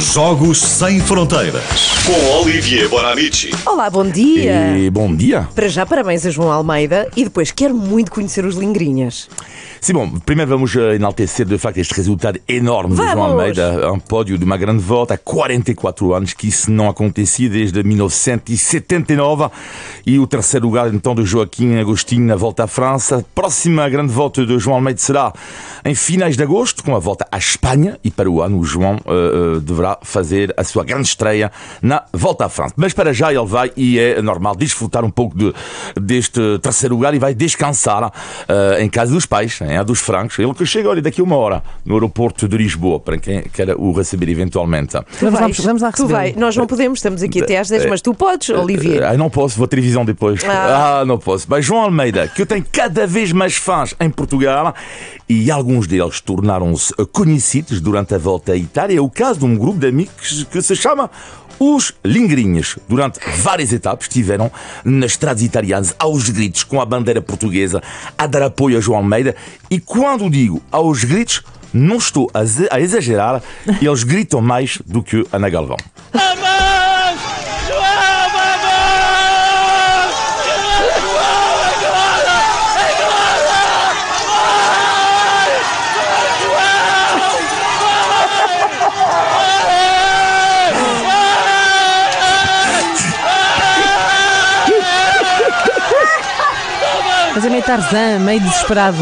Jogos Sem Fronteiras, com Olivier Bonamici. Olá, bom dia. E bom dia. Para já, parabéns a João Almeida e depois quero muito conhecer os Lingrinhas. Sim, bom, primeiro vamos enaltecer de facto este resultado enorme de João Almeida, um pódio de uma grande volta há 44 anos, que isso não acontecia desde 1979, e o terceiro lugar então de Joaquim Agostinho na Volta à França. A próxima grande volta de João Almeida será em finais de agosto, com a volta à Espanha, e para o ano o João deverá fazer a sua grande estreia na Volta à França. Mas para já ele vai, e é normal, desfrutar um pouco deste terceiro lugar e vai descansar em casa dos pais, a dos francos. Ele que chega, olha, daqui a uma hora no aeroporto de Lisboa, para quem quer o receber eventualmente. Vamos lá receber. Nós não podemos, estamos aqui até às 10, mas tu podes, Olivier. Não posso, vou à televisão depois. Não posso. Mas João Almeida, que tem cada vez mais fãs em Portugal, e alguns deles tornaram-se conhecidos durante a volta à Itália. É o caso de um grupo de amigos que se chama os Lingrinhas. Durante várias etapas estiveram nas estradas italianas aos gritos, com a bandeira portuguesa, a dar apoio a João Almeida. E quando digo aos gritos, não estou a exagerar, eles gritam mais do que Ana Galvão. Mas é meio Tarzan, meio desesperado.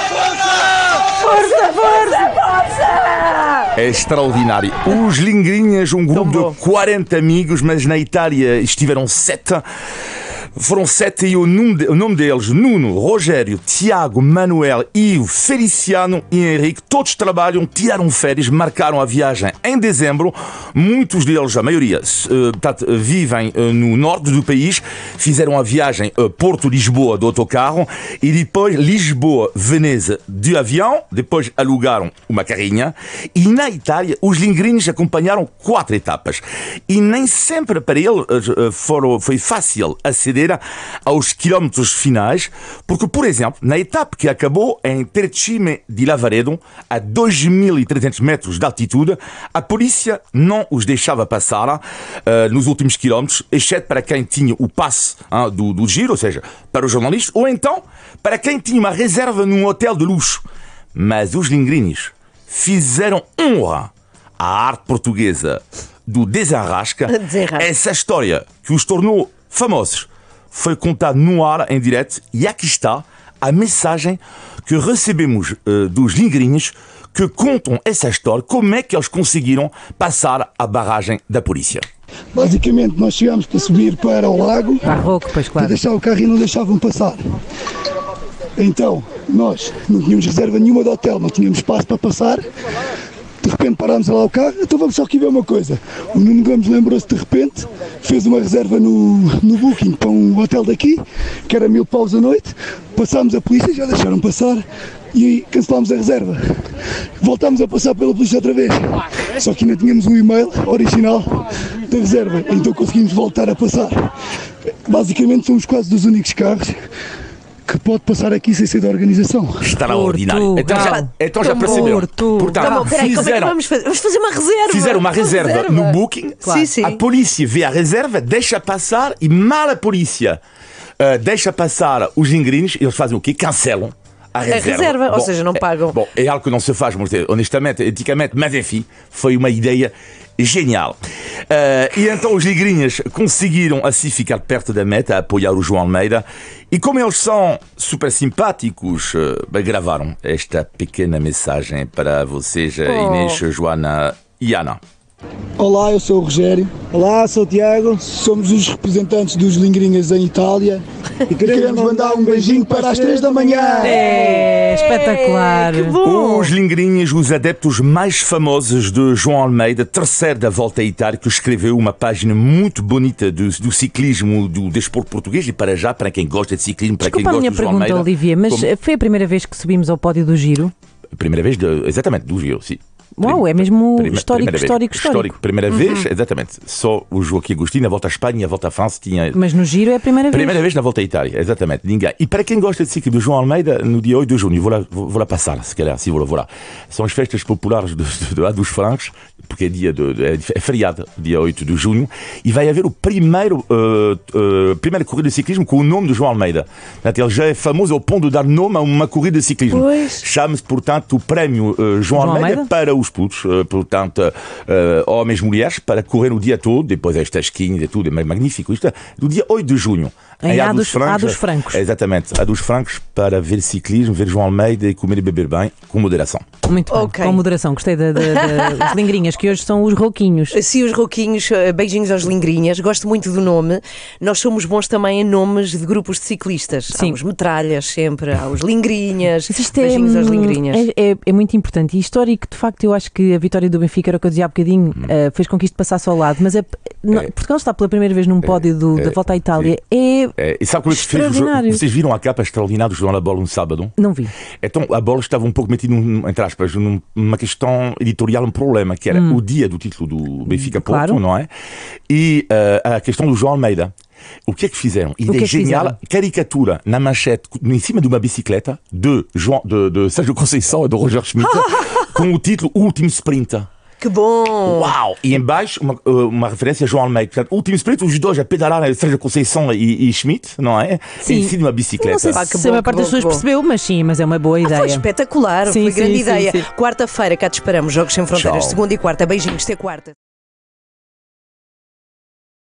Força, força, força! É extraordinário. Os Lingrinhas, um grupo de 40 amigos, mas na Itália estiveram 7. Foram 7 e o nome deles, Nuno, Rogério, Tiago, Manuel, Ivo, Feliciano e Henrique, todos trabalham, tiraram férias, marcaram a viagem em dezembro. Muitos deles, a maioria, vivem no norte do país, fizeram a viagem Porto-Lisboa de autocarro e depois Lisboa-Veneza de avião, depois alugaram uma carrinha, e na Itália os Lingrinhos acompanharam 4 etapas. E nem sempre para eles foi fácil aceder aos quilómetros finais, porque, por exemplo, na etapa que acabou em Tercime di Lavaredo, a 2.300 metros de altitude, a polícia não os deixava passar nos últimos quilómetros, exceto para quem tinha o passe do giro, ou seja, para os jornalistas, ou então para quem tinha uma reserva num hotel de luxo. Mas os Lingrinhos fizeram honra à arte portuguesa do desenrasca. Essa história que os tornou famosos foi contada no ar, em direto, e aqui está a mensagem que recebemos dos Lingrinhos, que contam essa história, como é que eles conseguiram passar a barragem da polícia. Basicamente, nós chegámos para subir para o lago, para deixar o carro e não deixavam passar. Então, nós não tínhamos reserva nenhuma de hotel, não tínhamos espaço para passar. De repente parámos lá o carro, então vamos só aqui ver uma coisa. O Nuno Gomes lembrou-se de repente, fez uma reserva no Booking para um hotel daqui, que era 1000 paus a noite. Passámos a polícia, já deixaram passar e cancelámos a reserva. Voltámos a passar pela polícia outra vez, só que ainda tínhamos um e-mail original da reserva, então conseguimos voltar a passar. Basicamente somos quase dos únicos carros que pode passar aqui sem ser da organização. Extraordinário. Então já perceberam. Portanto, vamos fazer uma reserva. Fizeram uma reserva no Booking. Claro. Sim. A polícia vê a reserva, deixa passar, e mal a polícia deixa passar os Lingrinhos, eles fazem o quê? Cancelam a reserva. Ou seja, não pagam. É algo que não se faz, honestamente, eticamente, mas enfim, foi uma ideia genial. E então os Lingrinhas conseguiram assim ficar perto da meta, a apoiar o João Almeida, e como eles são super simpáticos, gravaram esta pequena mensagem para vocês, Inês, Joana e Ana. Olá, eu sou o Rogério. Olá, sou o Tiago. Somos os representantes dos Lingrinhas em Itália e queremos mandar um beijinho para as 3 da manhã. É espetacular. Que bom. Os Lingrinhas, os adeptos mais famosos de João Almeida, terceiro da Volta à Itália, que escreveu uma página muito bonita do ciclismo, do desporto português, e para já, para quem gosta de ciclismo, para quem gosta de João Almeida. Desculpa a minha pergunta, Olivier, mas foi a primeira vez que subimos ao pódio do Giro? A primeira vez, exatamente, do Giro, sim. Uau, é mesmo histórico. Primeira vez, exatamente. Só o Joaquim Agostinho, a volta à Espanha, a volta à França tinha... Mas no Giro é a primeira vez. Primeira vez na volta à Itália, exatamente. Ninguém. E para quem gosta de ciclismo, João Almeida, no dia 8 de junho, vou lá passar, se calhar, se vou lá. São as festas populares de dos Francos, porque é feriado, dia 8 de junho, e vai haver o primeira corrida de ciclismo com o nome de João Almeida. Portanto, ele já é famoso ao ponto de dar nome a uma corrida de ciclismo. Chama-se, portanto, o prémio João Almeida para os putos, portanto, homens e mulheres, para correr o dia todo, depois as tasquinhas e tudo, é magnífico. Isto é do dia 8 de junho. Em A dos Francos. Exatamente, A dos Francos, para ver ciclismo, ver João Almeida e comer e beber bem, com moderação. Muito bem, com moderação. Gostei das lingrinhas, que hoje são os rouquinhos. Sim, os rouquinhos, beijinhos aos lingrinhas. Gosto muito do nome. Nós somos bons também em nomes de grupos de ciclistas. Sim. Há os metralhas sempre, há os lingrinhas. Beijinhos aos lingrinhas. É muito importante e histórico. De facto, eu acho que a vitória do Benfica, era o que eu dizia há bocadinho, fez com que isto passasse ao lado. Mas Portugal está pela primeira vez num pódio da Volta à Itália. E sabe como é que se fez? Vocês viram a capa extraordinária do João La Bola no sábado? Não vi. Então a bola estava um pouco metida, entre aspas, numa questão editorial, um problema, que era o dia do título do Benfica Porto, não é? E a questão do João Almeida. O que é que fizeram? Ideia genial, caricatura na manchete, em cima de uma bicicleta de Sérgio Conceição e de Roger Schmidt, com o título Último Sprint. Que bom! Uau! E em baixo uma referência a João Almeida. Portanto, último sprint, os dois a pedalar, Sérgio Conceição e Schmidt, não é? Sim. Em cima de uma bicicleta. Não sei se a maior parte das pessoas percebeu, mas sim, mas é uma boa ideia. Foi espetacular, foi grande ideia. Quarta-feira, cá te esperamos. Jogos Sem Fronteiras, segunda e quarta. Beijinhos, até quarta.